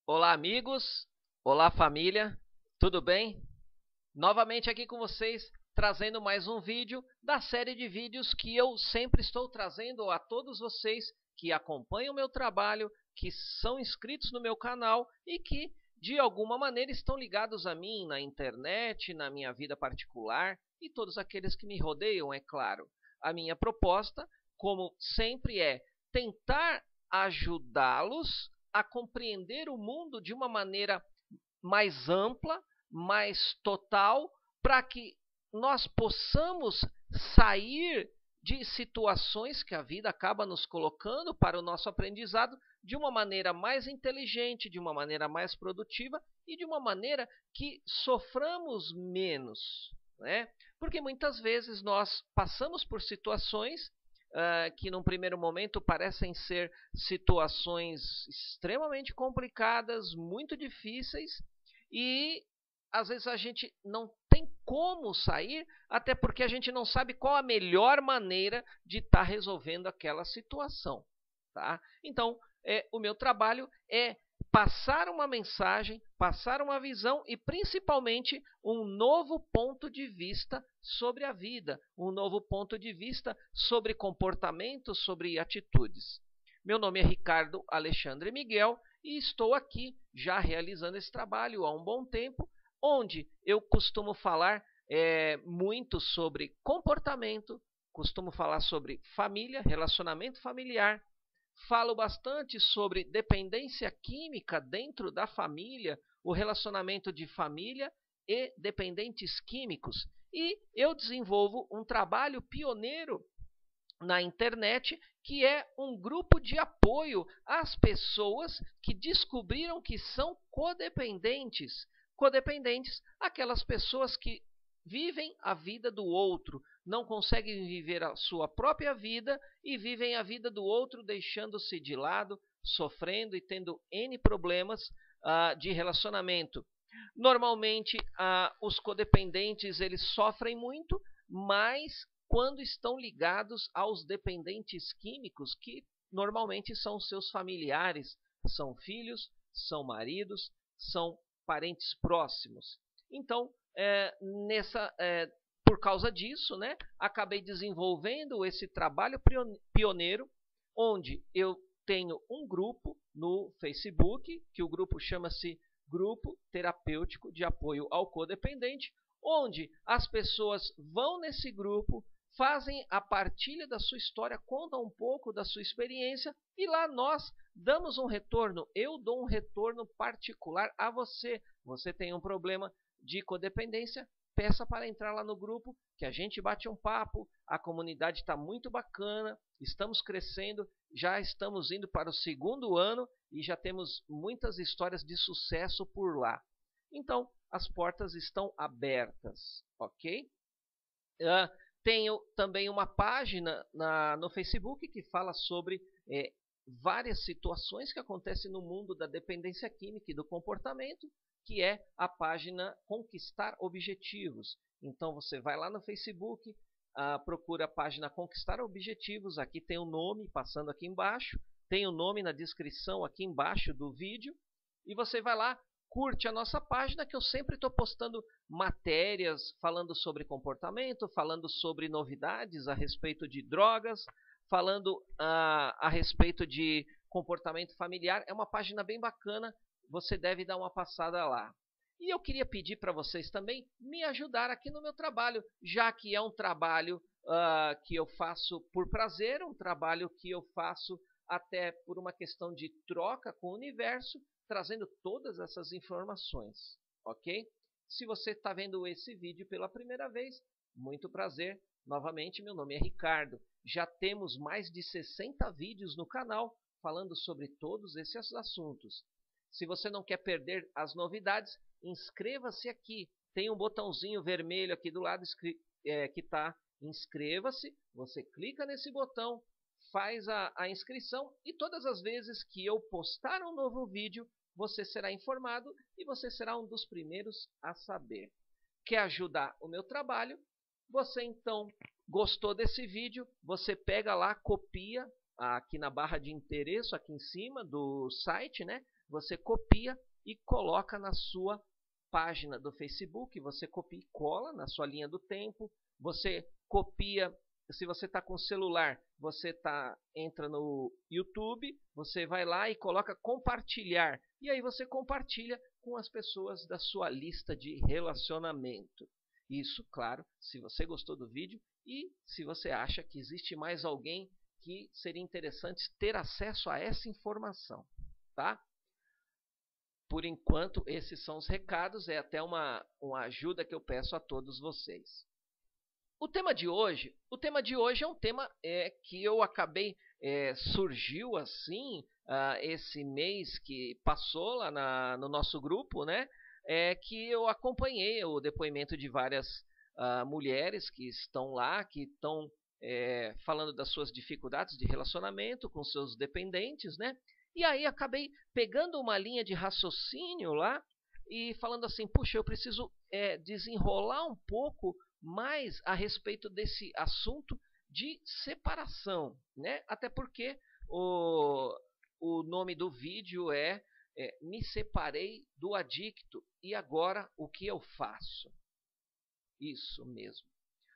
Olá, amigos! Olá, família! Tudo bem? Novamente aqui com vocês, trazendo mais um vídeo da série de vídeos que eu sempre estou trazendo a todos vocês que acompanham o meu trabalho, que são inscritos no meu canal e que, de alguma maneira, estão ligados a mim na internet, na minha vida particular e todos aqueles que me rodeiam, é claro. A minha proposta, como sempre, é tentar ajudá-los a compreender o mundo de uma maneira mais ampla, mais total, para que nós possamos sair de situações que a vida acaba nos colocando para o nosso aprendizado de uma maneira mais inteligente, de uma maneira mais produtiva e de uma maneira que soframos menos, né? Porque muitas vezes nós passamos por situações que num primeiro momento parecem ser situações extremamente complicadas, muito difíceis, e às vezes a gente não tem como sair, até porque a gente não sabe qual a melhor maneira de estar resolvendo aquela situação. Tá? Então, o meu trabalho é passar uma mensagem, passar uma visão e principalmente um novo ponto de vista sobre a vida, um novo ponto de vista sobre comportamentos, sobre atitudes. Meu nome é Ricardo Alexandre Miguel e estou aqui já realizando esse trabalho há um bom tempo, onde eu costumo falar muito sobre comportamento, costumo falar sobre família, relacionamento familiar, falo bastante sobre dependência química dentro da família, o relacionamento de família e dependentes químicos. E eu desenvolvo um trabalho pioneiro na internet, que é um grupo de apoio às pessoas que descobriram que são codependentes. Codependentes, aquelas pessoas que vivem a vida do outro, não conseguem viver a sua própria vida e vivem a vida do outro deixando-se de lado, sofrendo e tendo N problemas de relacionamento. Normalmente, os codependentes eles sofrem muito, mas quando estão ligados aos dependentes químicos, que normalmente são seus familiares, são filhos, são maridos, são parentes próximos. Então, por causa disso, né, acabei desenvolvendo esse trabalho pioneiro, onde eu tenho um grupo no Facebook, que o grupo chama-se Grupo Terapêutico de Apoio ao Codependente, onde as pessoas vão nesse grupo, fazem a partilha da sua história, contam um pouco da sua experiência e lá nós damos um retorno. Eu dou um retorno particular a você. Você tem um problema de codependência, peça para entrar lá no grupo, que a gente bate um papo, a comunidade está muito bacana, estamos crescendo, já estamos indo para o 2º ano e já temos muitas histórias de sucesso por lá. Então, as portas estão abertas, ok? Tenho também uma página no Facebook que fala sobre várias situações que acontecem no mundo da dependência química e do comportamento, que é a página Conquistar Objetivos. Então você vai lá no Facebook, procura a página Conquistar Objetivos, aqui tem o nome passando aqui embaixo, tem o nome na descrição aqui embaixo do vídeo, e você vai lá, curte a nossa página, que eu sempre estou postando matérias falando sobre comportamento, falando sobre novidades a respeito de drogas, falando a respeito de comportamento familiar. É uma página bem bacana, você deve dar uma passada lá. E eu queria pedir para vocês também me ajudar aqui no meu trabalho, já que é um trabalho que eu faço por prazer, um trabalho que eu faço até por uma questão de troca com o universo, trazendo todas essas informações, ok? Se você está vendo esse vídeo pela primeira vez, muito prazer. Novamente, meu nome é Ricardo. Já temos mais de 60 vídeos no canal falando sobre todos esses assuntos. Se você não quer perder as novidades, inscreva-se aqui. Tem um botãozinho vermelho aqui do lado que está inscreva-se. Você clica nesse botão, faz a inscrição e todas as vezes que eu postar um novo vídeo, você será informado e você será um dos primeiros a saber. Quer ajudar o meu trabalho? Você então gostou desse vídeo? Você pega lá, copia aqui na barra de endereço, aqui em cima do site, né? você copia e coloca na sua página do Facebook, você copia e cola na sua linha do tempo, você copia, se você está com o celular, você entra no YouTube, você vai lá e coloca compartilhar, e aí você compartilha com as pessoas da sua lista de relacionamento. Isso, claro, se você gostou do vídeo e se você acha que existe mais alguém que seria interessante ter acesso a essa informação, tá? Por enquanto, esses são os recados, é até uma ajuda que eu peço a todos vocês. O tema de hoje é um tema que eu acabei, surgiu assim, esse mês que passou lá no nosso grupo, né? Que eu acompanhei o depoimento de várias mulheres que estão lá, que estão falando das suas dificuldades de relacionamento com seus dependentes, né? E aí acabei pegando uma linha de raciocínio lá e falando assim, puxa, eu preciso desenrolar um pouco mais a respeito desse assunto de separação, né? Até porque o nome do vídeo é Me Separei do Adicto e agora o que eu faço? Isso mesmo.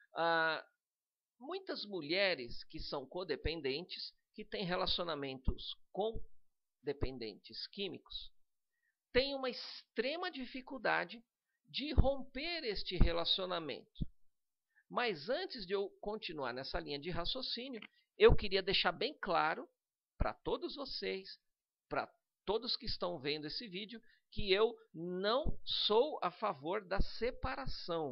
Muitas mulheres que são codependentes, que têm relacionamentos com dependentes químicos, têm uma extrema dificuldade de romper este relacionamento. Mas antes de eu continuar nessa linha de raciocínio, eu queria deixar bem claro para todos vocês, para todos que estão vendo esse vídeo, que eu não sou a favor da separação.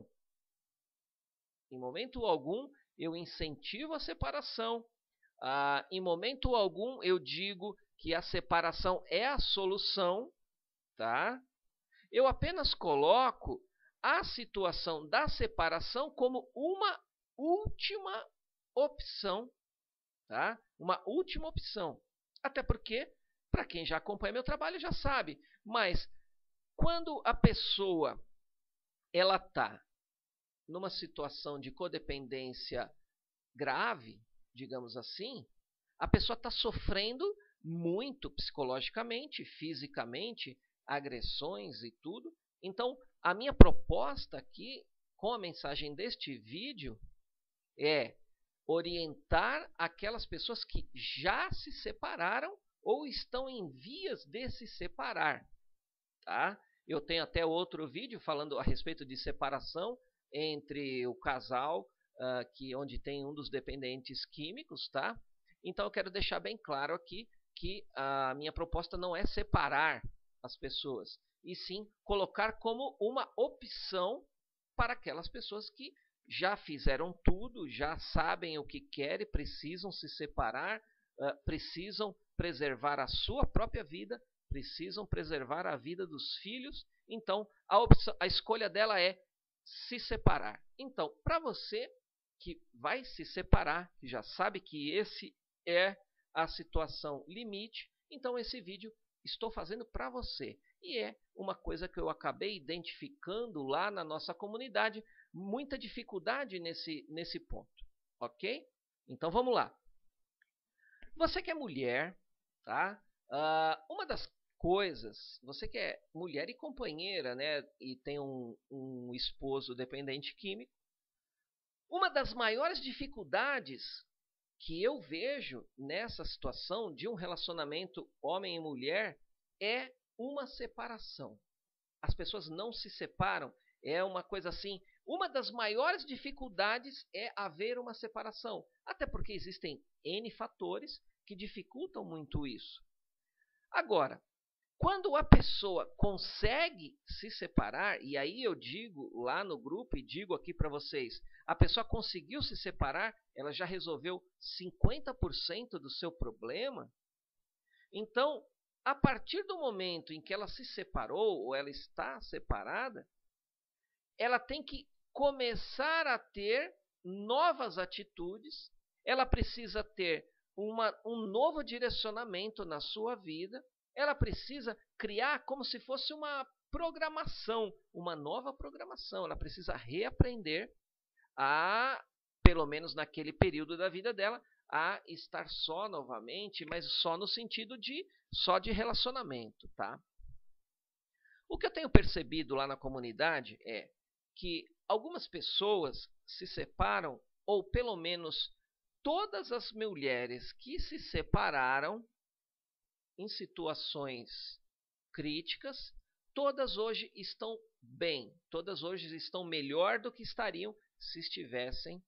Em momento algum, eu incentivo a separação. Em momento algum, eu digo que a separação é a solução, tá? Eu apenas coloco a situação da separação como uma última opção, tá? Uma última opção. Até porque, para quem já acompanha meu trabalho, já sabe. Mas quando a pessoa ela está numa situação de codependência grave, digamos assim, a pessoa está sofrendo muito psicologicamente, fisicamente, agressões e tudo. Então, a minha proposta aqui, com a mensagem deste vídeo, é orientar aquelas pessoas que já se separaram ou estão em vias de se separar. Tá? Eu tenho até outro vídeo falando a respeito de separação entre o casal, onde tem um dos dependentes químicos. Tá? Então, eu quero deixar bem claro aqui que a minha proposta não é separar as pessoas, e sim colocar como uma opção para aquelas pessoas que já fizeram tudo, já sabem o que querem, precisam se separar, precisam preservar a sua própria vida, precisam preservar a vida dos filhos. Então, a escolha dela é se separar. Então, para você que vai se separar, que já sabe que esse é a situação limite, então esse vídeo estou fazendo para você. E é uma coisa que eu acabei identificando lá na nossa comunidade, muita dificuldade nesse ponto, ok? Então vamos lá. Você que é mulher, tá? Uma das coisas, você que é mulher e companheira, né? E tem um esposo dependente químico, uma das maiores dificuldades que eu vejo nessa situação de um relacionamento homem e mulher é uma separação. As pessoas não se separam, é uma coisa assim. Uma das maiores dificuldades é haver uma separação, até porque existem N fatores que dificultam muito isso. Agora, quando a pessoa consegue se separar, e aí eu digo lá no grupo e digo aqui para vocês, a pessoa conseguiu se separar, ela já resolveu 50% do seu problema. Então, a partir do momento em que ela se separou ou ela está separada, ela tem que começar a ter novas atitudes, ela precisa ter um novo direcionamento na sua vida, ela precisa criar como se fosse uma programação, uma nova programação. Ela precisa reaprender pelo menos naquele período da vida dela, a estar só novamente, mas só no sentido de só de relacionamento, tá? O que eu tenho percebido lá na comunidade é que algumas pessoas se separam, ou pelo menos todas as mulheres que se separaram em situações críticas, todas hoje estão bem, todas hoje estão melhor do que estariam se estivessem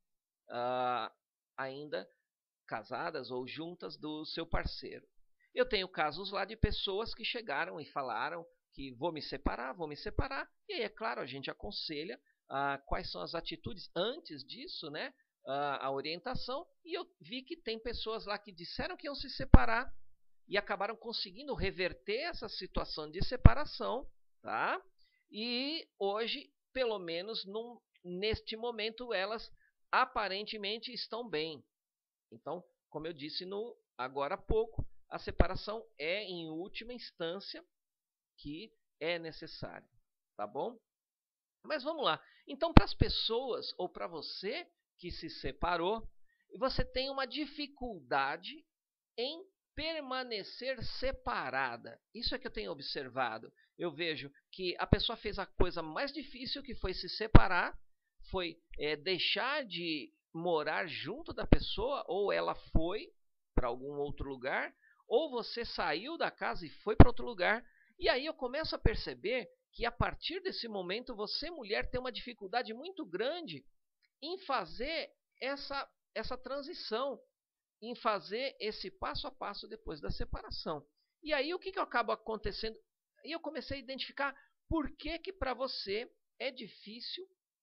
ainda casadas ou juntas do seu parceiro. Eu tenho casos lá de pessoas que chegaram e falaram que vou me separar, e aí, é claro, a gente aconselha quais são as atitudes antes disso, né? A orientação, e eu vi que tem pessoas lá que disseram que iam se separar e acabaram conseguindo reverter essa situação de separação, tá? E hoje, pelo menos neste momento, elas aparentemente estão bem. Então, como eu disse agora há pouco, a separação é em última instância que é necessária, tá bom? Mas vamos lá. Então, para as pessoas ou para você que se separou, você tem uma dificuldade em permanecer separada. Isso é que eu tenho observado. Eu vejo que a pessoa fez a coisa mais difícil, que foi se separar, foi deixar de morar junto da pessoa, ou ela foi para algum outro lugar, ou você saiu da casa e foi para outro lugar. E aí eu começo a perceber que a partir desse momento você, mulher, tem uma dificuldade muito grande em fazer essa transição, em fazer esse passo a passo depois da separação. E aí o que acaba acontecendo? E eu comecei a identificar por que para você é difícil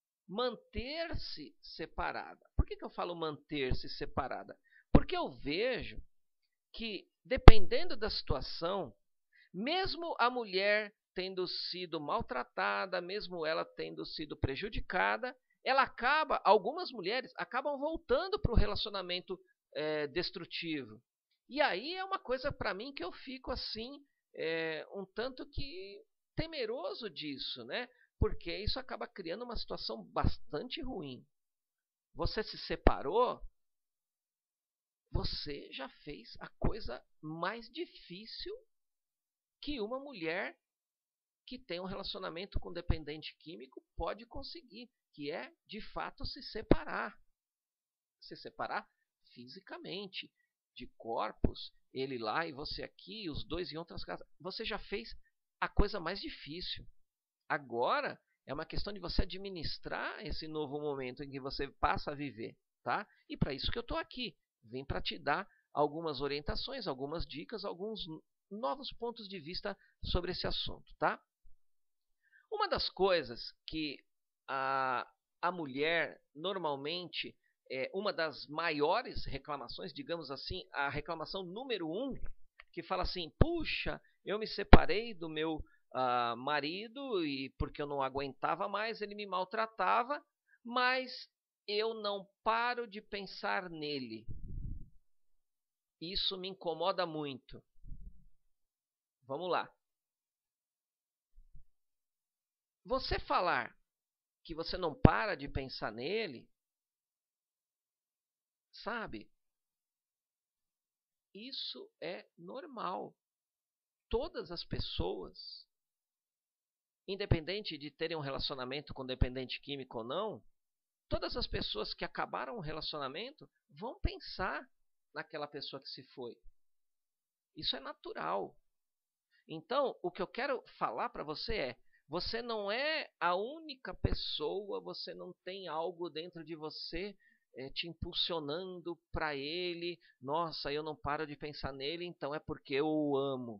manter-se separada. Por que eu falo manter-se separada? Porque eu vejo que, dependendo da situação, mesmo a mulher tendo sido maltratada, mesmo ela tendo sido prejudicada, algumas mulheres acabam voltando para o relacionamento destrutivo. E aí é uma coisa para mim que eu fico assim, um tanto que temeroso disso, né? Porque isso acaba criando uma situação bastante ruim. Você se separou, você já fez a coisa mais difícil que uma mulher que tem um relacionamento com dependente químico pode conseguir, que é, de fato, se separar. Se separar fisicamente, de corpos, ele lá e você aqui, os dois em outras casas. Você já fez a coisa mais difícil. Agora é uma questão de você administrar esse novo momento em que você passa a viver, tá? E para isso que eu estou aqui. Vim para te dar algumas orientações, algumas dicas, alguns novos pontos de vista sobre esse assunto, tá? Uma das coisas que a mulher normalmente, uma das maiores reclamações, digamos assim, a reclamação número 1, que fala assim, puxa, eu me separei do meu marido e porque eu não aguentava mais, ele me maltratava, mas eu não paro de pensar nele. Isso me incomoda muito. Vamos lá. Você falar que você não para de pensar nele, sabe? Isso é normal. Todas as pessoas, independente de terem um relacionamento com dependente químico ou não, todas as pessoas que acabaram um relacionamento vão pensar naquela pessoa que se foi. Isso é natural. Então, o que eu quero falar para você é, você não é a única pessoa, você não tem algo dentro de você te impulsionando para ele. Nossa, eu não paro de pensar nele, então é porque eu o amo.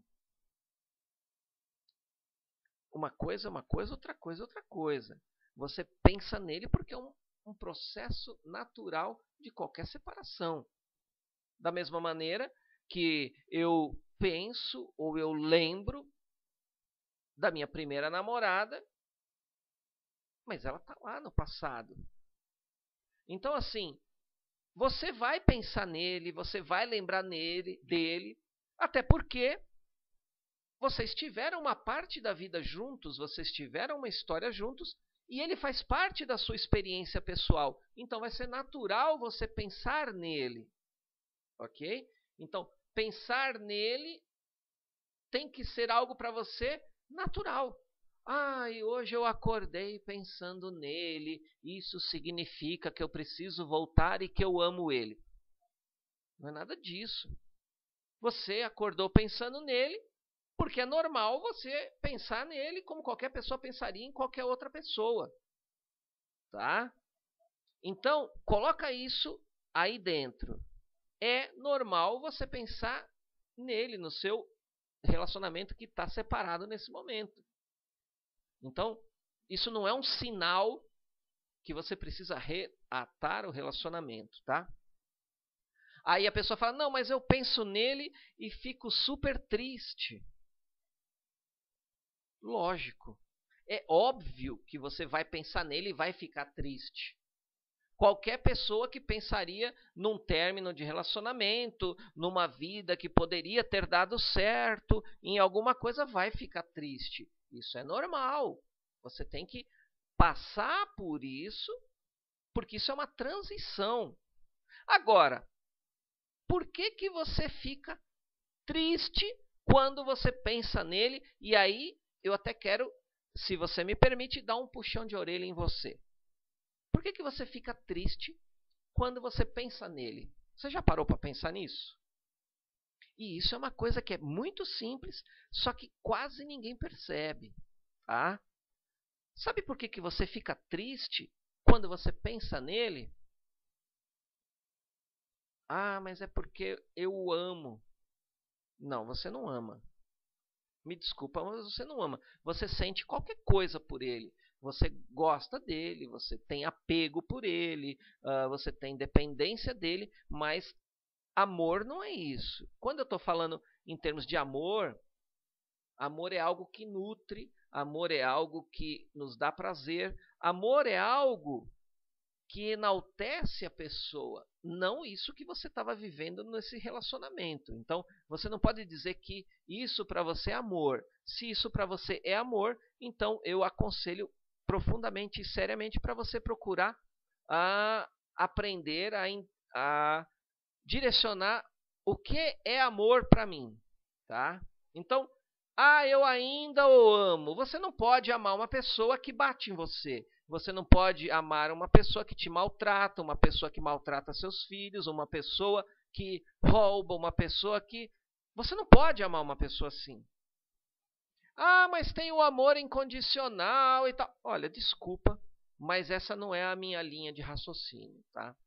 Uma coisa é uma coisa, outra coisa é outra coisa. Você pensa nele porque é um processo natural de qualquer separação. Da mesma maneira que eu penso ou eu lembro da minha primeira namorada, mas ela está lá no passado. Então, assim, você vai pensar nele, você vai lembrar dele, até porque vocês tiveram uma parte da vida juntos, vocês tiveram uma história juntos, e ele faz parte da sua experiência pessoal. Então vai ser natural você pensar nele. ok? Então, pensar nele tem que ser algo para você natural. E hoje eu acordei pensando nele, isso significa que eu preciso voltar e que eu amo ele. Não é nada disso. Você acordou pensando nele, porque é normal você pensar nele como qualquer pessoa pensaria em qualquer outra pessoa. Tá? Então, coloca isso aí dentro. É normal você pensar nele, no seu relacionamento que está separado nesse momento. Então, isso não é um sinal que você precisa reatar o relacionamento, tá? Aí a pessoa fala, não, mas eu penso nele e fico super triste. Lógico. É óbvio que você vai pensar nele e vai ficar triste. Qualquer pessoa que pensaria num término de relacionamento, numa vida que poderia ter dado certo, em alguma coisa vai ficar triste. Isso é normal. Você tem que passar por isso, porque isso é uma transição. Agora, por que você fica triste quando você pensa nele? E aí eu até quero, se você me permite, dar um puxão de orelha em você. Por que você fica triste quando você pensa nele? Você já parou para pensar nisso? E isso é uma coisa que é muito simples, só que quase ninguém percebe. Tá? Sabe por que você fica triste quando você pensa nele? Mas é porque eu o amo. Não, você não ama. Me desculpa, mas você não ama. Você sente qualquer coisa por ele. Você gosta dele, você tem apego por ele, você tem dependência dele, mas amor não é isso. Quando eu estou falando em termos de amor, amor é algo que nutre, amor é algo que nos dá prazer, amor é algo que enaltece a pessoa, não isso que você estava vivendo nesse relacionamento. Então, você não pode dizer que isso para você é amor. Se isso para você é amor, então eu aconselho profundamente e seriamente para você procurar aprender a direcionar o que é amor para mim, tá? Então, eu ainda o amo. Você não pode amar uma pessoa que bate em você. Você não pode amar uma pessoa que te maltrata, uma pessoa que maltrata seus filhos, uma pessoa que rouba, uma pessoa que... Você não pode amar uma pessoa assim. Mas tem o amor incondicional e tal. Olha, desculpa, mas essa não é a minha linha de raciocínio, tá?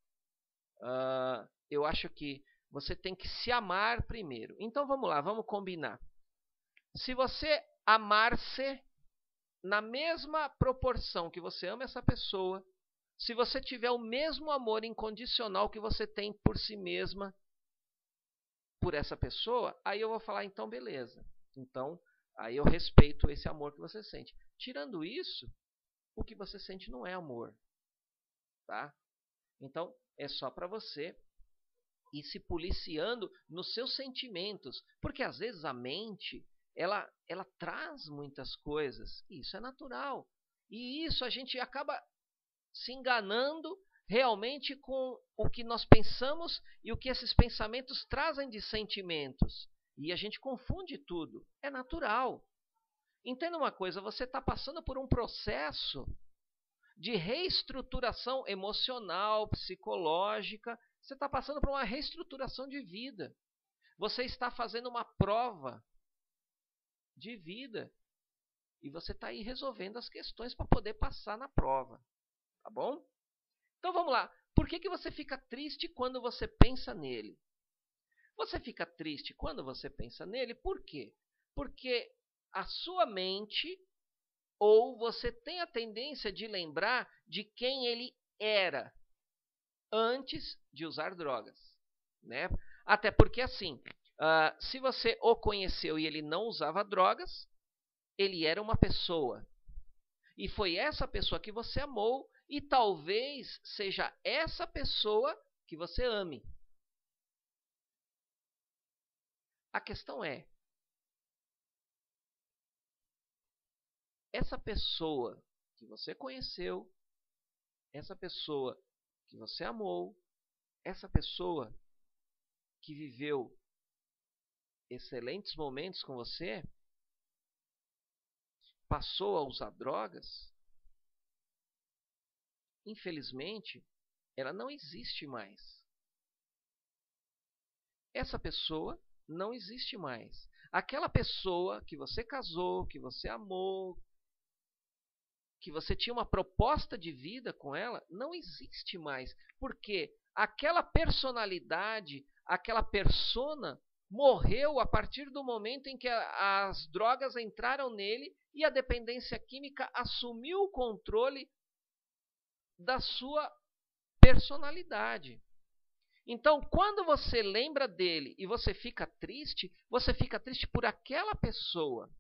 Eu acho que você tem que se amar primeiro. Então vamos lá, vamos combinar. Se você amar-se na mesma proporção que você ama essa pessoa, se você tiver o mesmo amor incondicional que você tem por si mesma, por essa pessoa, aí eu vou falar, então beleza. Então, aí eu respeito esse amor que você sente. Tirando isso, o que você sente não é amor. Tá? Então, é só para você ir se policiando nos seus sentimentos. Porque às vezes a mente, ela traz muitas coisas. E isso é natural. E isso a gente acaba se enganando realmente com o que nós pensamos e o que esses pensamentos trazem de sentimentos. E a gente confunde tudo. É natural. Entenda uma coisa, você está passando por um processo de reestruturação emocional, psicológica. Você está passando por uma reestruturação de vida. Você está fazendo uma prova de vida. E você está aí resolvendo as questões para poder passar na prova. Tá bom? Então vamos lá. Por que você fica triste quando você pensa nele? Você fica triste quando você pensa nele, por quê? Porque a sua mente, ou você tem a tendência de lembrar de quem ele era antes de usar drogas. Né? Até porque assim, se você o conheceu e ele não usava drogas, ele era uma pessoa. E foi essa pessoa que você amou e talvez seja essa pessoa que você ame. A questão é, essa pessoa que você conheceu, essa pessoa que você amou, essa pessoa que viveu excelentes momentos com você, passou a usar drogas, infelizmente, ela não existe mais. Essa pessoa não existe mais. Aquela pessoa que você casou, que você amou, que você tinha uma proposta de vida com ela, não existe mais. Porque aquela personalidade, aquela persona, morreu a partir do momento em que as drogas entraram nele e a dependência química assumiu o controle da sua personalidade. Então, quando você lembra dele e você fica triste por aquela pessoa.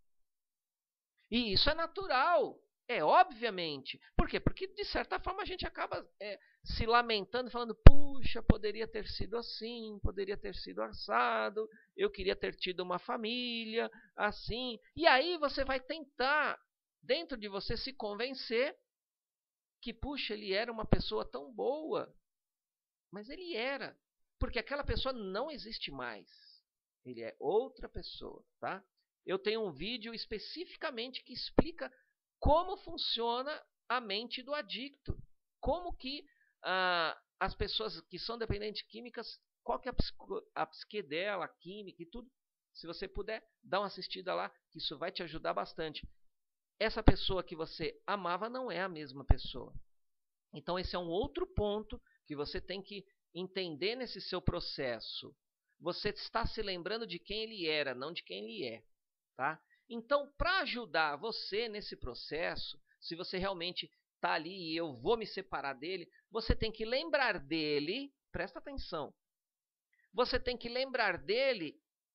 E isso é natural, obviamente. Por quê? Porque, de certa forma, a gente acaba se lamentando, falando, puxa, poderia ter sido assim, poderia ter sido assado, eu queria ter tido uma família, assim. E aí você vai tentar, dentro de você, se convencer que, puxa, ele era uma pessoa tão boa. Mas ele era, porque aquela pessoa não existe mais. Ele é outra pessoa, tá? Eu tenho um vídeo especificamente que explica como funciona a mente do adicto. Como que as pessoas que são dependentes químicas, qual que é a psique dela, a química e tudo. Se você puder, dá uma assistida lá, que isso vai te ajudar bastante. Essa pessoa que você amava não é a mesma pessoa. Então esse é um outro ponto que você tem que entender nesse seu processo. Você está se lembrando de quem ele era, não de quem ele é. Tá? Então, para ajudar você nesse processo, se você realmente está ali e eu vou me separar dele, você tem que lembrar dele, presta atenção, você tem que lembrar dele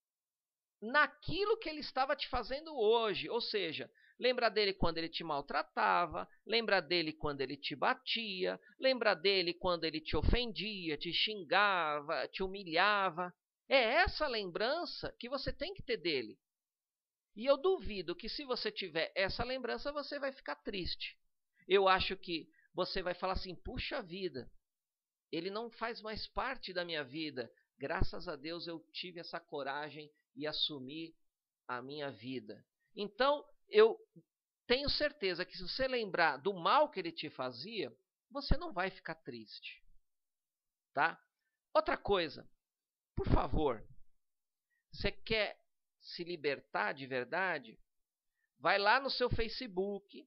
naquilo que ele estava te fazendo hoje, ou seja, lembra dele quando ele te maltratava, lembra dele quando ele te batia, lembra dele quando ele te ofendia, te xingava, te humilhava. É essa lembrança que você tem que ter dele. E eu duvido que se você tiver essa lembrança, você vai ficar triste. Eu acho que você vai falar assim, puxa vida, ele não faz mais parte da minha vida. Graças a Deus eu tive essa coragem e assumi a minha vida. Então, eu tenho certeza que se você lembrar do mal que ele te fazia, você não vai ficar triste. Tá? Outra coisa, por favor, você quer se libertar de verdade? Vai lá no seu Facebook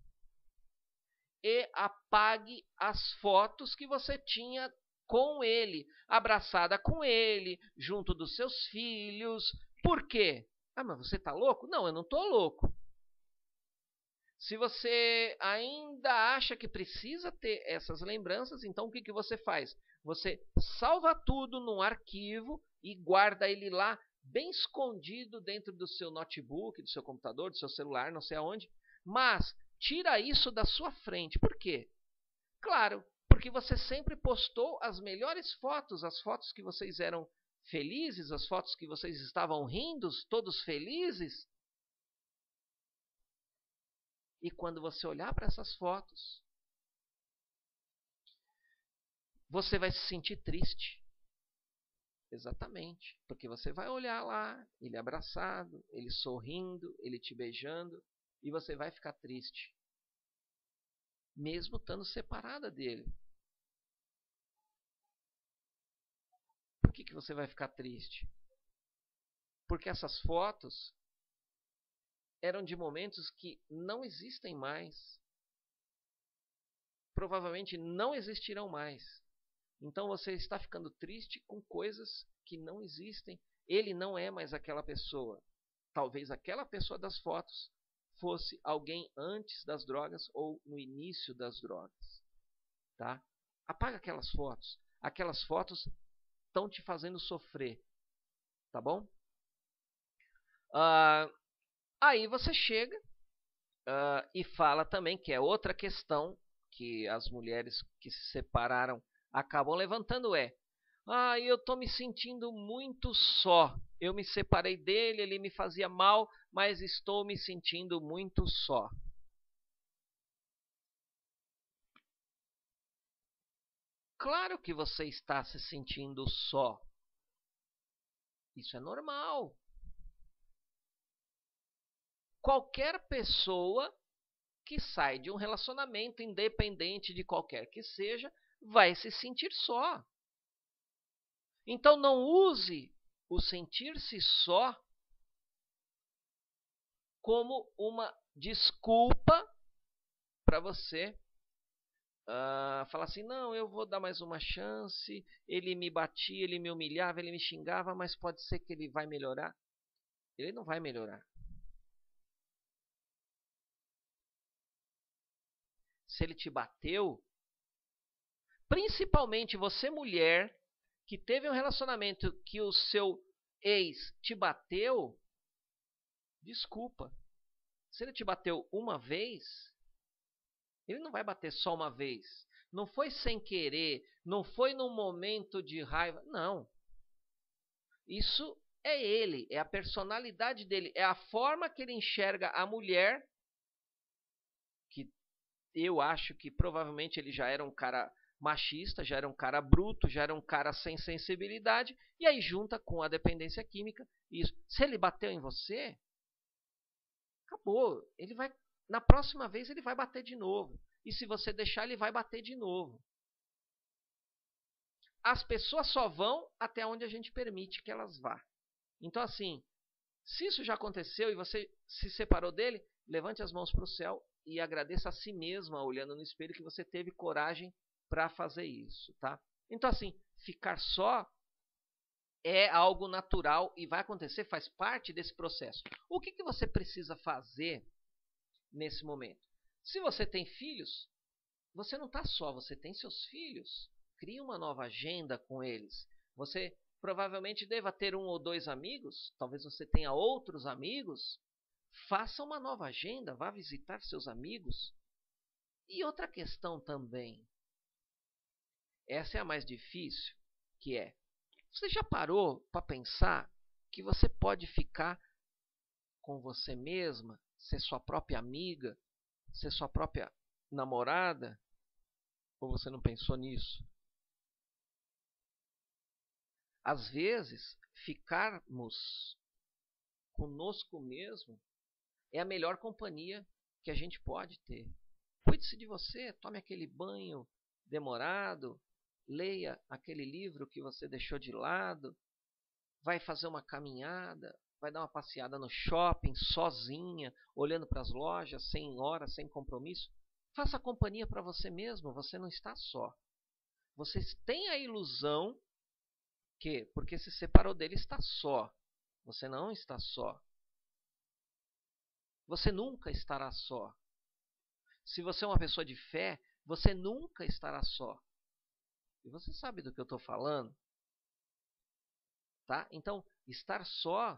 e apague as fotos que você tinha com ele, abraçada com ele, junto dos seus filhos. Por quê? Ah, mas você está louco? Não, eu não estou louco. Se você ainda acha que precisa ter essas lembranças, então o que você faz? Você salva tudo num arquivo e guarda ele lá bem escondido dentro do seu notebook, do seu computador, do seu celular, não sei aonde. Mas tira isso da sua frente. Por quê? Claro, porque você sempre postou as melhores fotos, as fotos que vocês eram felizes, as fotos que vocês estavam rindo, todos felizes. E quando você olhar para essas fotos, você vai se sentir triste. Exatamente. Porque você vai olhar lá, ele abraçado, ele sorrindo, ele te beijando, e você vai ficar triste. Mesmo estando separada dele. Por que você vai ficar triste? Porque essas fotos eram de momentos que não existem mais. Provavelmente não existirão mais. Então você está ficando triste com coisas que não existem. Ele não é mais aquela pessoa. Talvez aquela pessoa das fotos fosse alguém antes das drogas ou no início das drogas. Tá? Apaga aquelas fotos. Aquelas fotos estão te fazendo sofrer. Tá bom? Aí você chega e fala também, que é outra questão que as mulheres que se separaram acabam levantando, eu estou me sentindo muito só. Eu me separei dele, ele me fazia mal, mas estou me sentindo muito só. Claro que você está se sentindo só. Isso é normal. Qualquer pessoa que sai de um relacionamento, independente de qualquer que seja, vai se sentir só. Então não use o sentir-se só como uma desculpa para você falar assim, não, eu vou dar mais uma chance, ele me batia, ele me humilhava, ele me xingava, mas pode ser que ele vai melhorar. Ele não vai melhorar. Se ele te bateu, principalmente você mulher, que teve um relacionamento que o seu ex te bateu, desculpa. Se ele te bateu uma vez, ele não vai bater só uma vez. Não foi sem querer, não foi num momento de raiva, não. Isso é ele, é a personalidade dele, é a forma que ele enxerga a mulher, que eu acho que provavelmente ele já era um cara machista, já era um cara bruto, já era um cara sem sensibilidade, e aí junta com a dependência química isso. Se ele bateu em você, acabou. Ele vai, na próxima vez ele vai bater de novo. E se você deixar, ele vai bater de novo. As pessoas só vão até onde a gente permite que elas vá. Então, assim, se isso já aconteceu e você se separou dele, levante as mãos para o céu e agradeça a si mesma, olhando no espelho, que você teve coragem para fazer isso, tá? Então, assim, ficar só é algo natural e vai acontecer, faz parte desse processo. O que você precisa fazer nesse momento? Se você tem filhos, você não está só, você tem seus filhos. Crie uma nova agenda com eles. Você provavelmente deva ter 1 ou 2 amigos, talvez você tenha outros amigos. Faça uma nova agenda, vá visitar seus amigos. E outra questão também, essa é a mais difícil, que é, você já parou para pensar que você pode ficar com você mesma, ser sua própria amiga, ser sua própria namorada? Ou você não pensou nisso? Às vezes, ficarmos conosco mesmo é a melhor companhia que a gente pode ter. Cuide-se de você, tome aquele banho demorado, leia aquele livro que você deixou de lado, vai fazer uma caminhada, vai dar uma passeada no shopping sozinha, olhando para as lojas, sem hora, sem compromisso. Faça companhia para você mesmo, você não está só. Vocês têm a ilusão que, porque se separou dele, está só. Você não está só. Você nunca estará só. Se você é uma pessoa de fé, você nunca estará só. E você sabe do que eu estou falando? Tá? Então, estar só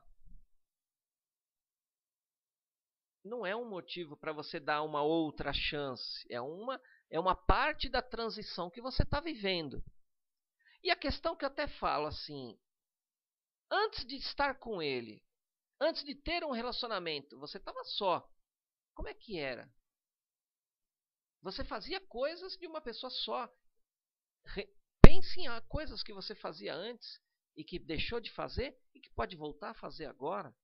não é um motivo para você dar uma outra chance. É uma parte da transição que você está vivendo. E a questão que eu até falo assim, antes de estar com ele, antes de ter um relacionamento, você estava só. Como é que era? Você fazia coisas de uma pessoa só. Pense em coisas que você fazia antes e que deixou de fazer e que pode voltar a fazer agora.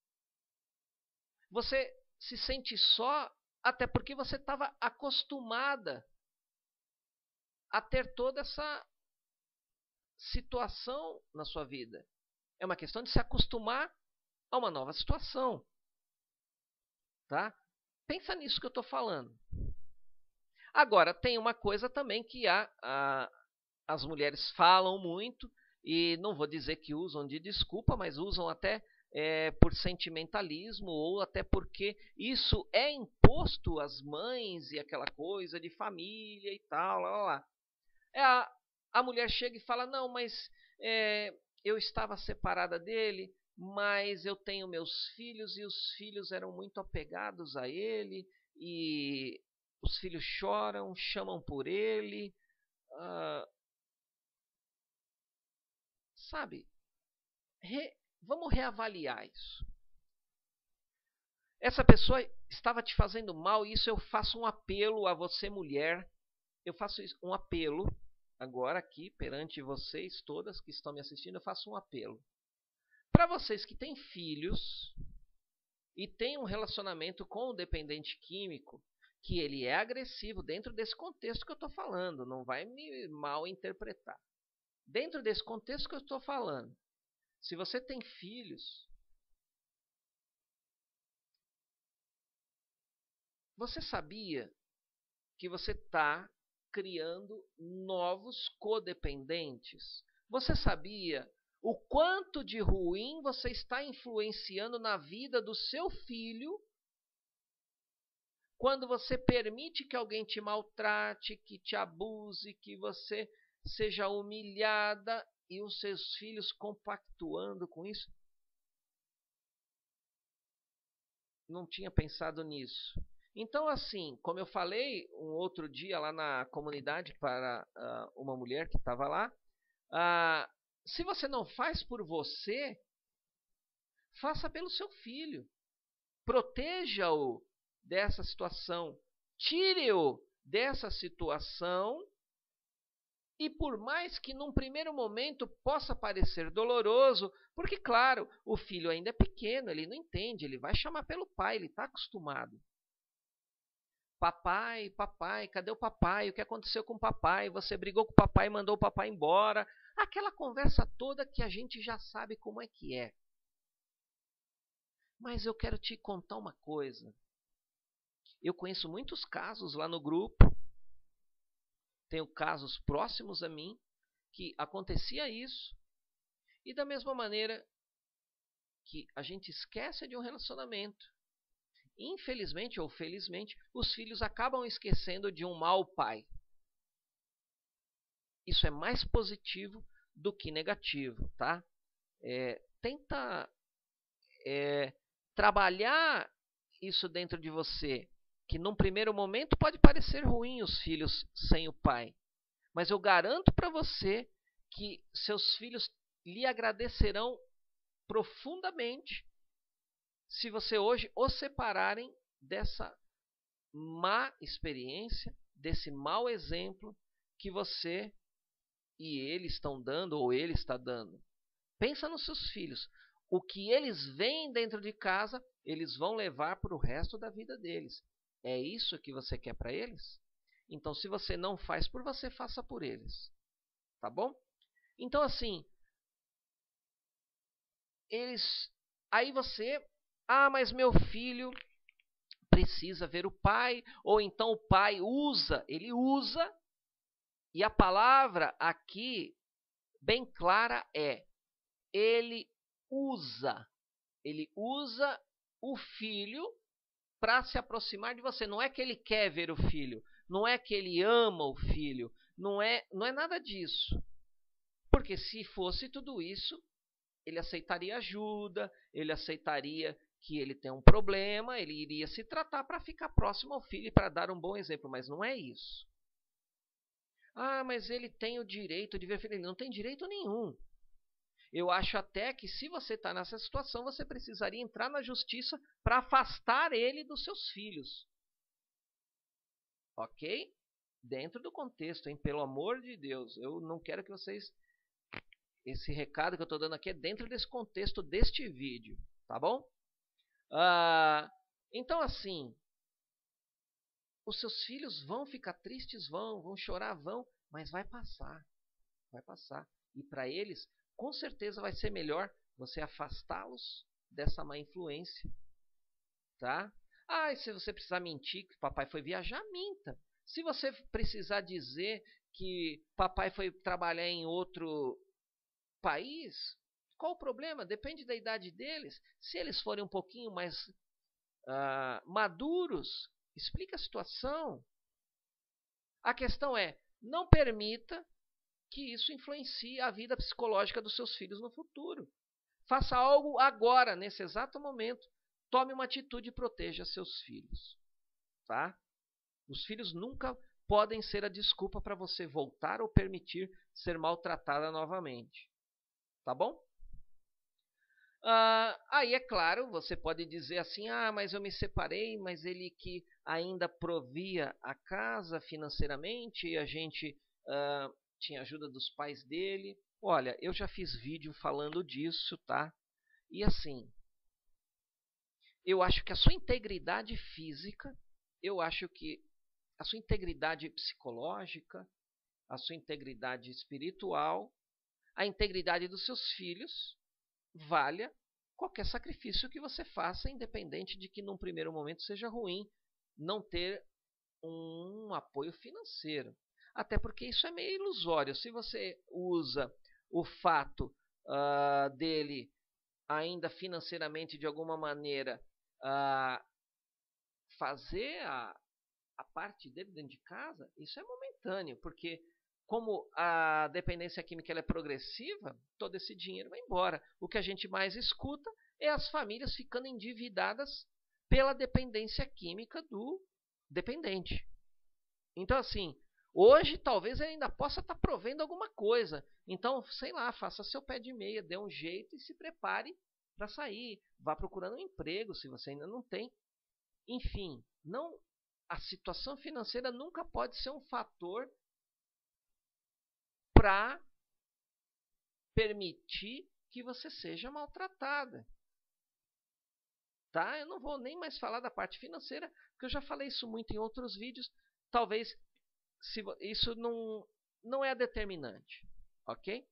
Você se sente só até porque você estava acostumada a ter toda essa situação na sua vida. É uma questão de se acostumar a uma nova situação. Tá? Pensa nisso que eu estou falando. Agora, tem uma coisa também que as mulheres falam muito, e não vou dizer que usam de desculpa, mas usam até por sentimentalismo, ou até porque isso é imposto às mães e aquela coisa de família e tal. Lá, lá, lá. A mulher chega e fala, não, mas eu estava separada dele, mas eu tenho meus filhos e os filhos eram muito apegados a ele e os filhos choram, chamam por ele. Sabe, vamos reavaliar isso. Essa pessoa estava te fazendo mal e isso eu faço um apelo a você, mulher. Eu faço um apelo agora aqui perante vocês todas que estão me assistindo, eu faço um apelo. Para vocês que têm filhos e têm um relacionamento com o dependente químico, que ele é agressivo dentro desse contexto que eu estou falando, não vai me mal interpretar. Dentro desse contexto que eu estou falando, se você tem filhos, você sabia que você está criando novos codependentes? Você sabia o quanto de ruim você está influenciando na vida do seu filho quando você permite que alguém te maltrate, que te abuse, que você seja humilhada e os seus filhos compactuando com isso? Não tinha pensado nisso. Então, assim, como eu falei um outro dia lá na comunidade para uma mulher que estava lá, se você não faz por você, faça pelo seu filho. Proteja-o dessa situação. Tire-o dessa situação. E por mais que num primeiro momento possa parecer doloroso, porque, claro, o filho ainda é pequeno, ele não entende, ele vai chamar pelo pai, ele está acostumado. Papai, papai, cadê o papai? O que aconteceu com o papai? Você brigou com o papai e mandou o papai embora. Aquela conversa toda que a gente já sabe como é que é. Mas eu quero te contar uma coisa. Eu conheço muitos casos lá no grupo. Tenho casos próximos a mim que acontecia isso. E da mesma maneira que a gente esquece de um relacionamento, infelizmente ou felizmente, os filhos acabam esquecendo de um mau pai. Isso é mais positivo do que negativo, tá? Tenta trabalhar isso dentro de você, que num primeiro momento pode parecer ruim os filhos sem o pai, mas eu garanto para você que seus filhos lhe agradecerão profundamente se você hoje os separarem dessa má experiência, desse mau exemplo que você e ele estão dando ou ele está dando. Pensa nos seus filhos. O que eles veem dentro de casa, eles vão levar para o resto da vida deles. É isso que você quer para eles? Então, se você não faz por você, faça por eles. Tá bom? Então, assim, aí você... mas meu filho precisa ver o pai, ou então o pai ele usa, e a palavra aqui, bem clara, ele usa o filho para se aproximar de você. Não é que ele quer ver o filho, não é que ele ama o filho, não é nada disso. Porque se fosse tudo isso, ele aceitaria ajuda, ele aceitaria que ele tem um problema, ele iria se tratar para ficar próximo ao filho e para dar um bom exemplo, mas não é isso. Mas ele tem o direito de ver o filho. Ele não tem direito nenhum. Eu acho até que se você está nessa situação, você precisaria entrar na justiça para afastar ele dos seus filhos. Ok? Dentro do contexto, hein? Pelo amor de Deus, eu não quero que vocês... Esse recado que eu estou dando aqui é dentro desse contexto deste vídeo, tá bom? Então, assim, os seus filhos vão ficar tristes, vão chorar, mas vai passar. Vai passar. E para eles, com certeza vai ser melhor você afastá-los dessa má influência, tá? E se você precisar mentir que papai foi viajar, minta. Se você precisar dizer que papai foi trabalhar em outro país, qual o problema? Depende da idade deles. Se eles forem um pouquinho mais maduros, explica a situação. A questão é, não permita que isso influencie a vida psicológica dos seus filhos no futuro. Faça algo agora, nesse exato momento. Tome uma atitude e proteja seus filhos. Tá? Os filhos nunca podem ser a desculpa para você voltar ou permitir ser maltratada novamente. Tá bom? Aí, é claro, você pode dizer assim, mas eu me separei, mas ele que ainda provia a casa financeiramente, e a gente tinha ajuda dos pais dele. Olha, eu já fiz vídeo falando disso, tá? E assim, eu acho que a sua integridade física, eu acho que a sua integridade psicológica, a sua integridade espiritual, a integridade dos seus filhos, valha qualquer sacrifício que você faça, independente de que num primeiro momento seja ruim não ter um apoio financeiro. Até porque isso é meio ilusório. Se você usa o fato dele ainda financeiramente de alguma maneira fazer a parte dele dentro de casa, isso é momentâneo, porque como a dependência química ela é progressiva, todo esse dinheiro vai embora. O que a gente mais escuta é as famílias ficando endividadas pela dependência química do dependente. Então, assim, hoje talvez ele ainda possa estar provendo alguma coisa. Então, sei lá, faça seu pé de meia, dê um jeito e se prepare para sair. Vá procurando um emprego se você ainda não tem. Enfim, não, a situação financeira nunca pode ser um fator para permitir que você seja maltratada. Tá? Eu não vou nem mais falar da parte financeira, porque eu já falei isso muito em outros vídeos. Talvez isso não é determinante. Ok?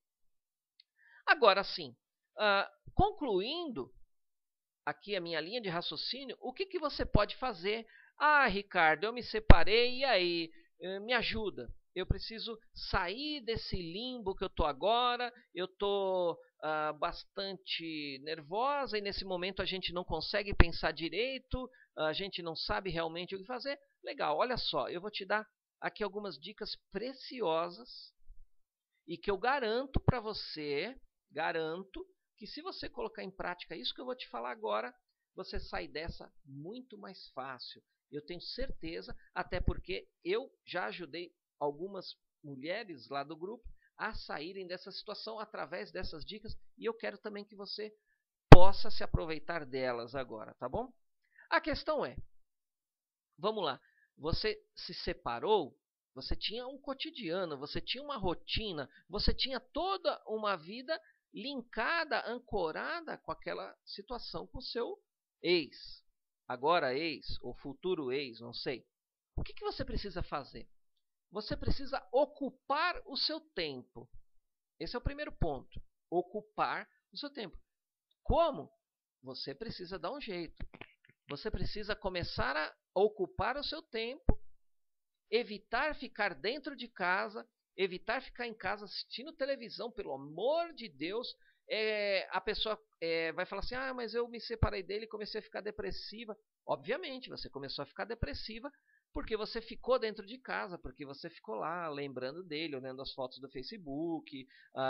Agora sim, concluindo aqui a minha linha de raciocínio, o que você pode fazer? Ah, Ricardo, eu me separei, e aí? Me ajuda. Eu preciso sair desse limbo que eu estou agora. Eu estou bastante nervosa e nesse momento a gente não consegue pensar direito. A gente não sabe realmente o que fazer. Legal, olha só, eu vou te dar aqui algumas dicas preciosas e que eu garanto para você, garanto, que se você colocar em prática isso que eu vou te falar agora, você sai dessa muito mais fácil. Eu tenho certeza, até porque eu já ajudei algumas mulheres lá do grupo a saírem dessa situação através dessas dicas e eu quero também que você possa se aproveitar delas agora, tá bom? A questão é, vamos lá, você se separou, você tinha um cotidiano, você tinha uma rotina, você tinha toda uma vida linkada, ancorada com aquela situação com o seu ex. Agora ex ou futuro ex, não sei. O que você precisa fazer? Você precisa ocupar o seu tempo. Esse é o primeiro ponto. Ocupar o seu tempo. Como? Você precisa dar um jeito. Você precisa começar a ocupar o seu tempo, evitar ficar dentro de casa, evitar ficar em casa assistindo televisão, pelo amor de Deus. A pessoa vai falar assim, mas eu me separei dele e comecei a ficar depressiva. Obviamente, você começou a ficar depressiva porque você ficou dentro de casa, porque você ficou lá lembrando dele, olhando as fotos do Facebook,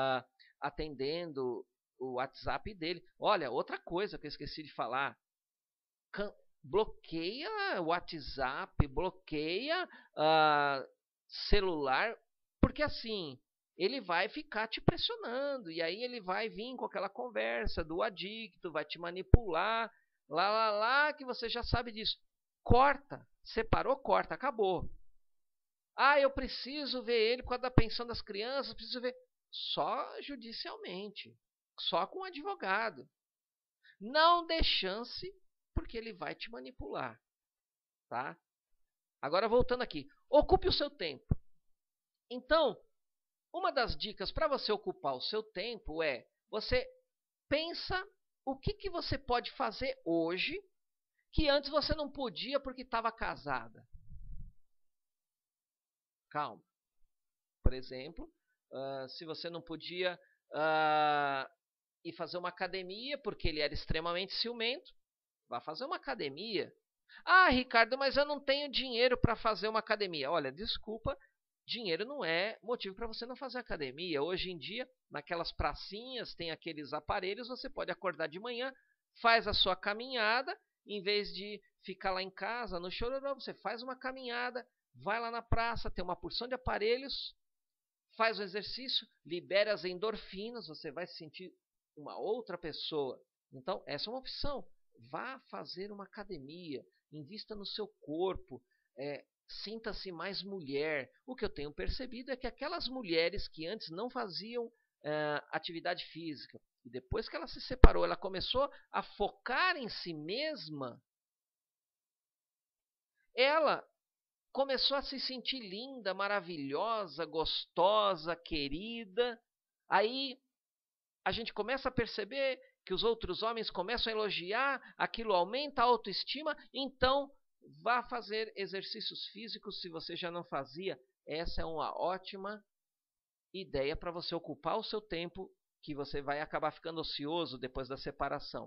atendendo o WhatsApp dele. Olha, outra coisa que eu esqueci de falar. Bloqueia o WhatsApp, bloqueia celular, porque assim, ele vai ficar te pressionando, e aí ele vai vir com aquela conversa do adicto, vai te manipular, lá, que você já sabe disso. Corta, separou, corta, acabou. Eu preciso ver ele por causa da pensão das crianças, preciso ver. Só judicialmente, só com um advogado. Não dê chance, porque ele vai te manipular. Tá? Agora voltando aqui, ocupe o seu tempo. Então, uma das dicas para você ocupar o seu tempo é, você pensa o que você pode fazer hoje que antes você não podia porque estava casada. Calma. Por exemplo, se você não podia ir fazer uma academia porque ele era extremamente ciumento, vá fazer uma academia. Ricardo, mas eu não tenho dinheiro para fazer uma academia. Olha, desculpa, dinheiro não é motivo para você não fazer academia. Hoje em dia, naquelas pracinhas, tem aqueles aparelhos, você pode acordar de manhã, faz a sua caminhada, em vez de ficar lá em casa, no chororô, você faz uma caminhada, vai lá na praça, tem uma porção de aparelhos, faz o exercício, libera as endorfinas, você vai se sentir uma outra pessoa. Então, essa é uma opção. Vá fazer uma academia, invista no seu corpo, sinta-se mais mulher. O que eu tenho percebido é que aquelas mulheres que antes não faziam atividade física. E depois que ela se separou, ela começou a focar em si mesma, ela começou a se sentir linda, maravilhosa, gostosa, querida. Aí a gente começa a perceber que os outros homens começam a elogiar, aquilo aumenta a autoestima, então vá fazer exercícios físicos se você já não fazia. Essa é uma ótima ideia para você ocupar o seu tempo, que você vai acabar ficando ocioso depois da separação.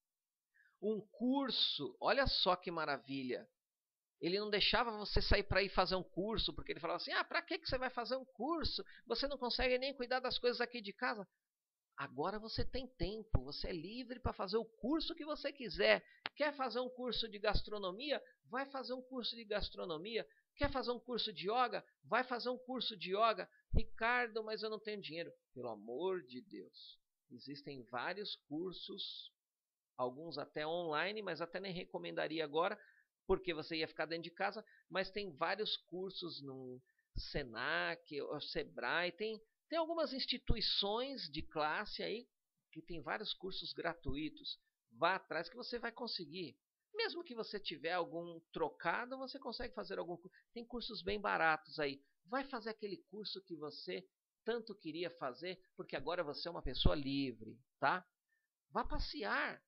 Um curso, olha só que maravilha. Ele não deixava você sair para ir fazer um curso, porque ele falava assim, para que você vai fazer um curso? Você não consegue nem cuidar das coisas aqui de casa. Agora você tem tempo, você é livre para fazer o curso que você quiser. Quer fazer um curso de gastronomia? Vai fazer um curso de gastronomia. Quer fazer um curso de yoga? Vai fazer um curso de yoga. Ricardo, mas eu não tenho dinheiro. Pelo amor de Deus. Existem vários cursos, alguns até online, mas até nem recomendaria agora, porque você ia ficar dentro de casa. Mas tem vários cursos no Senac, Sebrae, tem algumas instituições de classe aí que tem vários cursos gratuitos. Vá atrás que você vai conseguir. Mesmo que você tiver algum trocado, você consegue fazer algum curso. Tem cursos bem baratos aí. Vai fazer aquele curso que você tanto queria fazer, porque agora você é uma pessoa livre, tá? Vá passear.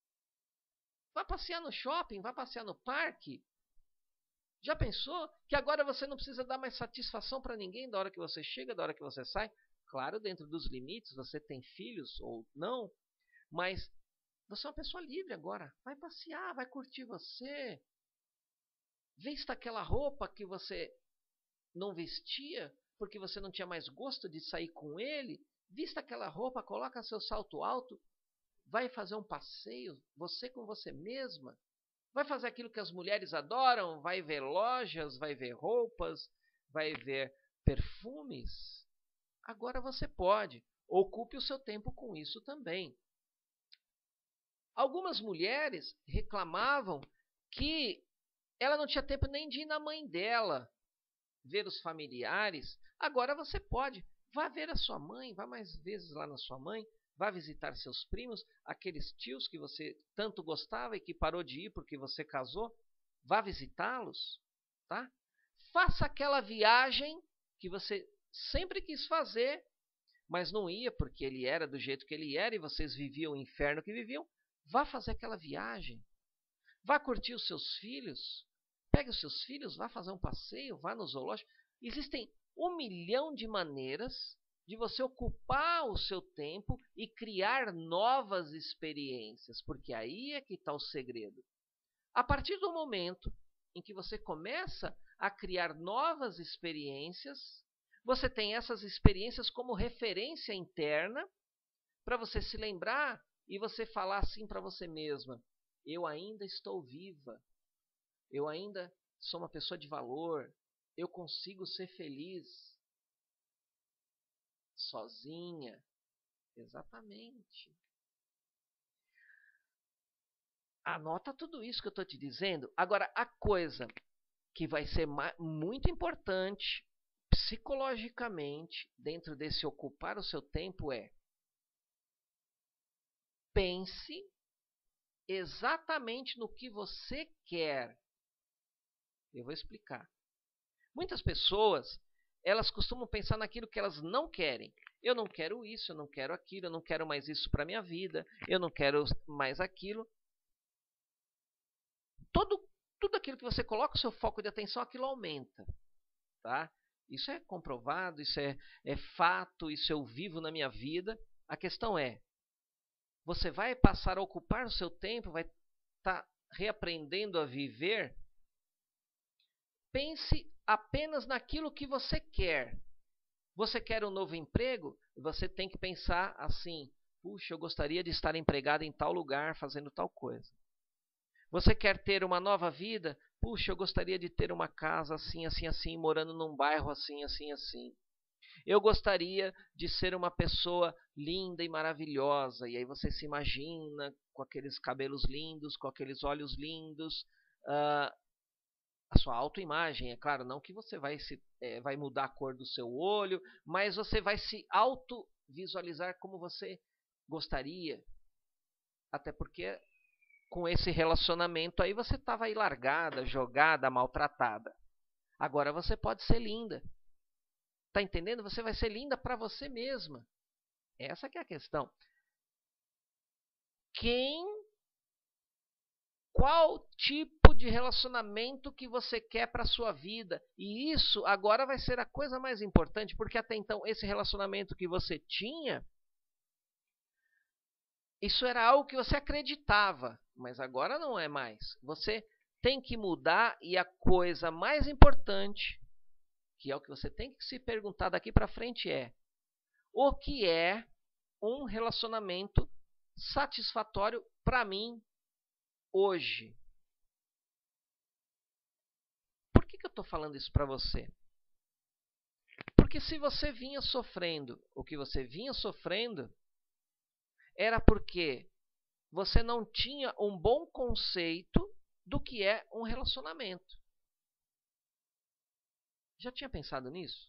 Vá passear no shopping, vá passear no parque. Já pensou que agora você não precisa dar mais satisfação para ninguém da hora que você chega, da hora que você sai? Claro, dentro dos limites, você tem filhos ou não, mas você é uma pessoa livre agora. Vai passear, vai curtir você. Vista aquela roupa que você não vestia porque você não tinha mais gosto de sair com ele. Vista aquela roupa, coloca seu salto alto, vai fazer um passeio, você com você mesma. Vai fazer aquilo que as mulheres adoram, vai ver lojas, vai ver roupas, vai ver perfumes. Agora você pode. Ocupe o seu tempo com isso também. Algumas mulheres reclamavam que ela não tinha tempo nem de ir na mãe dela, ver os familiares. Agora você pode. Vá ver a sua mãe, vá mais vezes lá na sua mãe. Vá visitar seus primos, aqueles tios que você tanto gostava e que parou de ir porque você casou. Vá visitá-los, tá? Faça aquela viagem que você sempre quis fazer, mas não ia porque ele era do jeito que ele era e vocês viviam o inferno que viviam. Vá fazer aquela viagem. Vá curtir os seus filhos. Pegue os seus filhos, vá fazer um passeio, vá no zoológico. Existem 1 milhão de maneiras de você ocupar o seu tempo e criar novas experiências, porque aí é que está o segredo. A partir do momento em que você começa a criar novas experiências, você tem essas experiências como referência interna para você se lembrar e você falar assim para você mesma: eu ainda estou viva, eu ainda sou uma pessoa de valor, eu consigo ser feliz. Sozinha. Exatamente. Anota tudo isso que eu estou te dizendo. Agora, a coisa que vai ser muito importante psicologicamente dentro desse ocupar o seu tempo é: pense exatamente no que você quer. Eu vou explicar. Muitas pessoas, elas costumam pensar naquilo que elas não querem. Eu não quero isso, eu não quero aquilo, eu não quero mais isso para minha vida, eu não quero mais aquilo. Tudo aquilo que você coloca o seu foco de atenção, aquilo aumenta. Tá? Isso é comprovado, isso é fato, isso eu vivo na minha vida. A questão é, você vai passar a ocupar o seu tempo, vai estar reaprendendo a viver? Pense apenas naquilo que você quer. Você quer um novo emprego? Você tem que pensar assim: puxa, eu gostaria de estar empregado em tal lugar, fazendo tal coisa. Você quer ter uma nova vida? Puxa, eu gostaria de ter uma casa assim, assim, assim, morando num bairro assim, assim, assim. Eu gostaria de ser uma pessoa linda e maravilhosa. E aí você se imagina com aqueles cabelos lindos, com aqueles olhos lindos. A sua autoimagem, é claro, não que você vai mudar a cor do seu olho, mas você vai se visualizar como você gostaria. Até porque com esse relacionamento aí você estava aí largada, jogada, maltratada. Agora você pode ser linda. Tá entendendo? Você vai ser linda para você mesma. Essa que é a questão. Qual tipo de relacionamento que você quer para a sua vida? E isso agora vai ser a coisa mais importante, porque até então esse relacionamento que você tinha, isso era algo que você acreditava, mas agora não é mais. Você tem que mudar e a coisa mais importante, que é o que você tem que se perguntar daqui para frente é: o que é um relacionamento satisfatório para mim hoje? Por que eu estou falando isso para você? Porque se você vinha sofrendo o que você vinha sofrendo, era porque você não tinha um bom conceito do que é um relacionamento. Já tinha pensado nisso?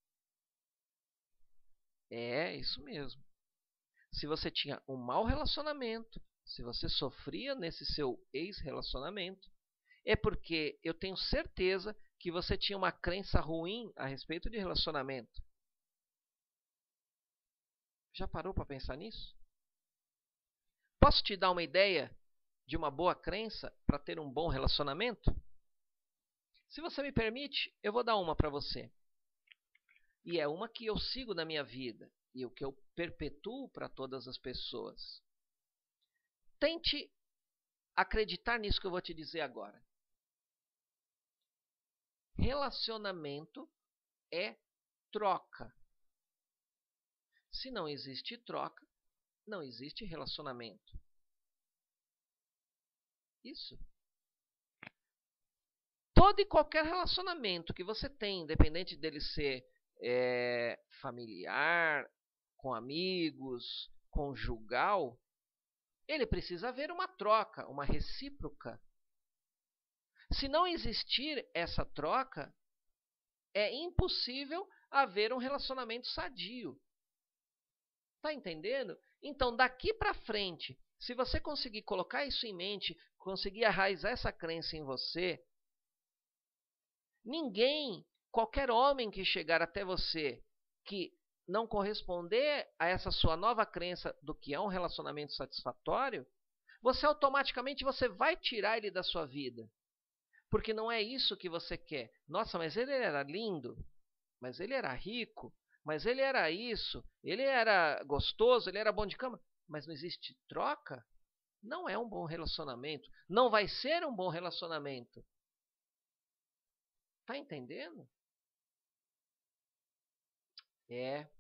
É, isso mesmo. Se você tinha um mau relacionamento, se você sofria nesse seu ex-relacionamento, é porque eu tenho certeza que você tinha uma crença ruim a respeito de relacionamento. Já parou para pensar nisso? Posso te dar uma ideia de uma boa crença para ter um bom relacionamento? Se você me permite, eu vou dar uma para você. E é uma que eu sigo na minha vida e o que eu perpetuo para todas as pessoas. Tente acreditar nisso que eu vou te dizer agora. Relacionamento é troca. Se não existe troca, não existe relacionamento. Isso. Todo e qualquer relacionamento que você tem, independente dele ser familiar, com amigos, conjugal, ele precisa haver uma troca, uma recíproca. Se não existir essa troca, é impossível haver um relacionamento sadio. Tá entendendo? Então, daqui para frente, se você conseguir colocar isso em mente, conseguir arraizar essa crença em você, ninguém, qualquer homem que chegar até você que não corresponder a essa sua nova crença do que é um relacionamento satisfatório, você automaticamente vai tirar ele da sua vida. Porque não é isso que você quer. Nossa, mas ele era lindo, mas ele era rico, mas ele era isso, ele era gostoso, ele era bom de cama. Mas não existe troca? Não é um bom relacionamento. Não vai ser um bom relacionamento. Tá entendendo? É.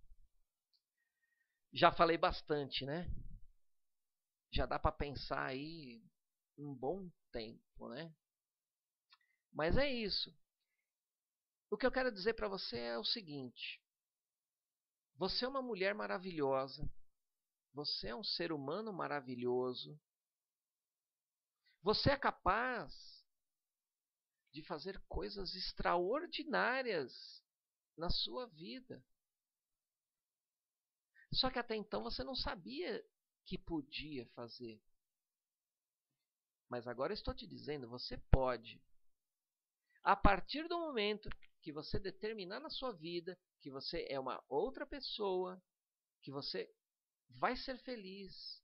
Já falei bastante, né? Já dá para pensar aí um bom tempo, né? Mas é isso. O que eu quero dizer para você é o seguinte: você é uma mulher maravilhosa, você é um ser humano maravilhoso, você é capaz de fazer coisas extraordinárias na sua vida. Só que até então você não sabia que podia fazer. Mas agora eu estou te dizendo, você pode. A partir do momento que você determinar na sua vida que você é uma outra pessoa, que você vai ser feliz,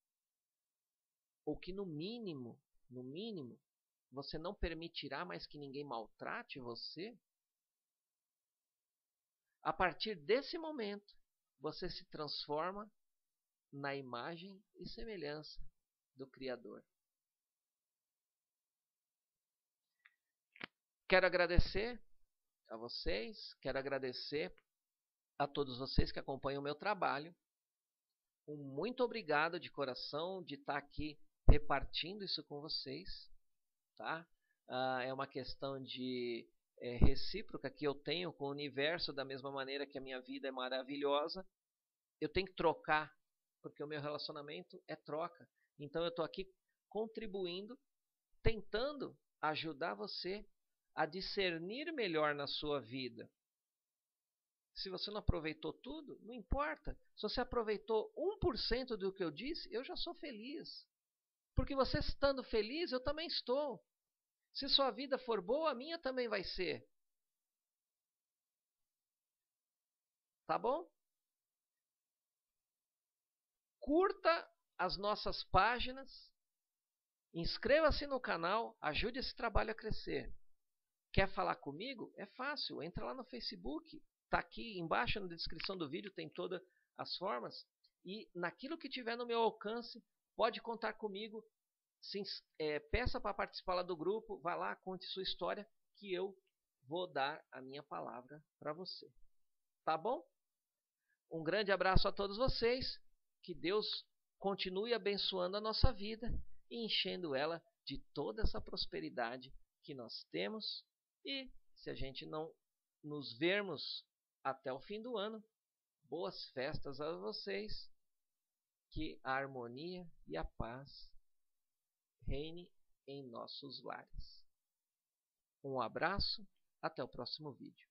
ou que no mínimo, você não permitirá mais que ninguém maltrate você, a partir desse momento, você se transforma na imagem e semelhança do Criador. Quero agradecer a vocês, quero agradecer a todos vocês que acompanham o meu trabalho. Um muito obrigado de coração de estar aqui repartindo isso com vocês. Tá? É uma questão de recíproca que eu tenho com o universo, da mesma maneira que a minha vida é maravilhosa. Eu tenho que trocar, porque o meu relacionamento é troca. Então eu estou aqui contribuindo, tentando ajudar você a discernir melhor na sua vida Se você não aproveitou tudo, não importa. Se você aproveitou 1% do que eu disse, eu já sou feliz. Porque você estando feliz, eu também estou. Se sua vida for boa, a minha também vai ser. Tá bom? Curta as nossas páginas, inscreva-se no canal, ajude esse trabalho a crescer. Quer falar comigo? É fácil, entra lá no Facebook. Está aqui embaixo na descrição do vídeo, tem todas as formas. E naquilo que tiver no meu alcance, pode contar comigo. Peça para participar lá do grupo, vá lá, conte sua história, que eu vou dar a minha palavra para você. Tá bom? Um grande abraço a todos vocês. Que Deus continue abençoando a nossa vida e enchendo ela de toda essa prosperidade que nós temos. E se a gente não nos vermos até o fim do ano, boas festas a vocês. Que a harmonia e a paz reine em nossos lares. Um abraço, até o próximo vídeo.